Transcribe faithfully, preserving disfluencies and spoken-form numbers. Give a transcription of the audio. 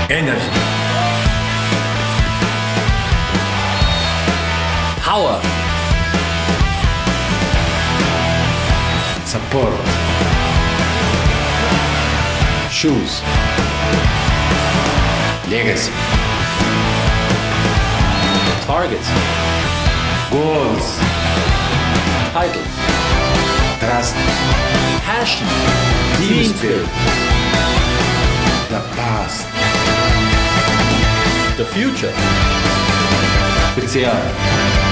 Energy. Power. Support. Shoes. Legacy. Targets. Goals. Titles. Trust. Passion. Team spirit. The past. The future. Special.